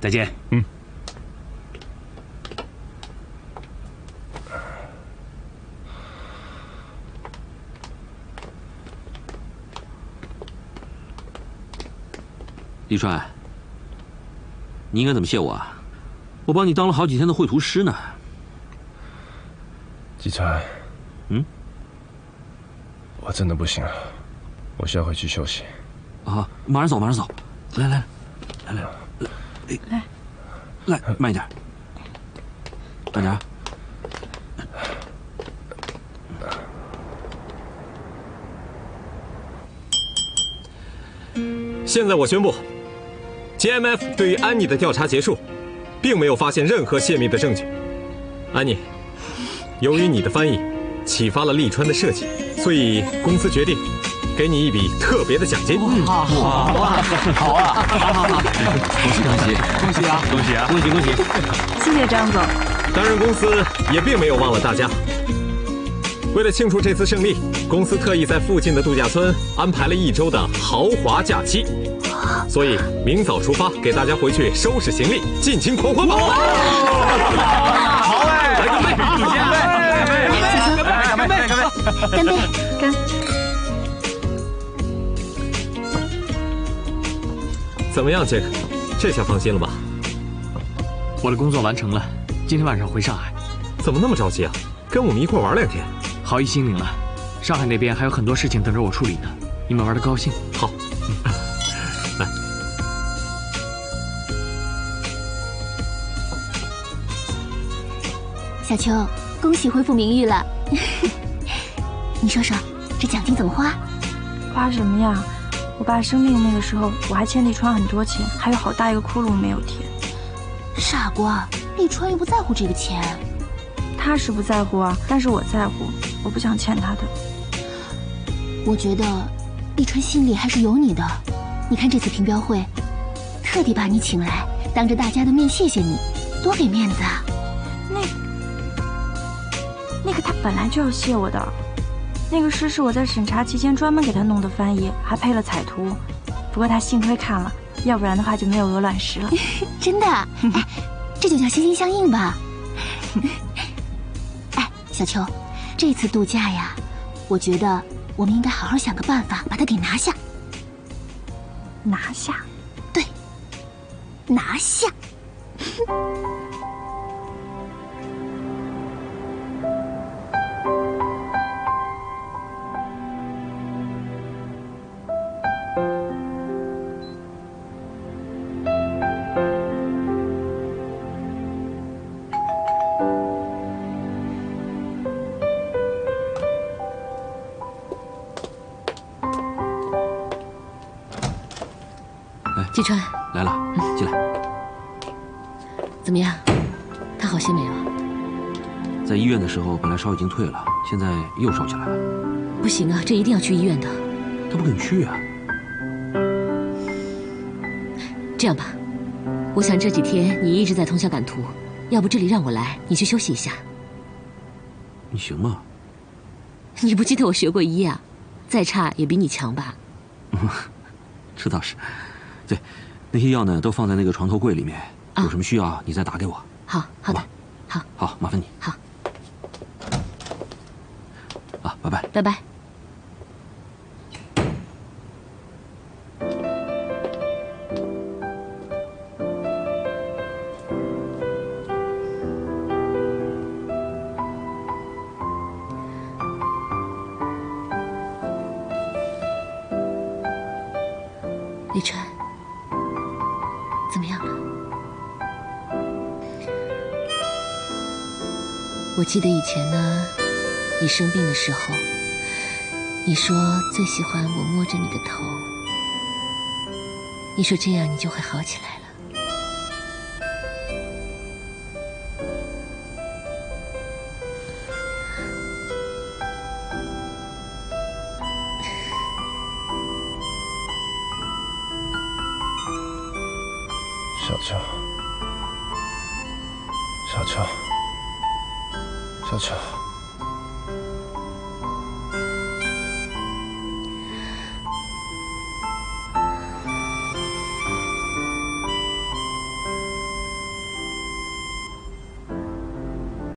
再见。 嗯。 李川，你应该怎么谢我啊？我帮你当了好几天的绘图师呢。 季川，我真的不行了，我需要回去休息。 啊，马上走，马上走。来，慢一点，慢点。 现在我宣布。 GMF 对于安妮的调查结束，并没有发现任何泄密的证据。安妮，由于你的翻译启发了利川的设计，所以公司决定给你一笔特别的奖金。 好啊！恭喜啊！恭喜！ 谢谢张总。 当然，公司也并没有忘了大家。为了庆祝这次胜利，公司特意在附近的度假村安排了1周的豪华假期。 所以明早出发，给大家回去收拾行李，尽情狂欢吧！ 好哎，来干杯！ 干杯！干！ 怎么样，杰克？这下放心了吧？ 我的工作完成了，今天晚上回上海。 怎么那么着急啊？跟我们一块玩2天。 好意心领了，上海那边还有很多事情等着我处理呢。你们玩得高兴？ 好。 来， 小秋，恭喜恢复名誉了。你说说，这奖金怎么花？ 花什么呀？我爸生病那个时候，我还欠利川很多钱，还有好大一个窟窿没有填。 傻瓜，利川又不在乎这个钱。 他是不在乎啊，但是我在乎，我不想欠他的。 我觉得利川心里还是有你的。你看这次评标会，特地把你请来，当着大家的面谢谢你，多给面子啊！ 那个他本来就要谢我的，那个诗是我在审查期间专门给他弄的翻译，还配了彩图。不过他幸亏看了，要不然的话就没有鹅卵石了。 真的？哎，这就叫心心相印吧。哎，小秋，这次度假呀，我觉得我们应该好好想个办法把它给拿下。 拿下？ 对，拿下。 季川来了，进来。 怎么样？他好些没有？ 在医院的时候，本来烧已经退了，现在又烧起来了。 不行啊，这一定要去医院的。 他不肯去啊。 这样吧，我想这几天你一直在通宵赶图，要不这里让我来，你去休息一下。 你行吗？ 你不记得我学过医啊？再差也比你强吧？ 这倒是。对，那些药呢都放在那个床头柜里面，有什么需要你再打给我。 好的，好， 好，麻烦你。 好。 啊，拜拜。 拜拜。李川，怎么样了？我记得以前呢，你生病的时候，你说最喜欢我摸着你的头，你说这样你就会好起来了。 小秋，小秋，小秋。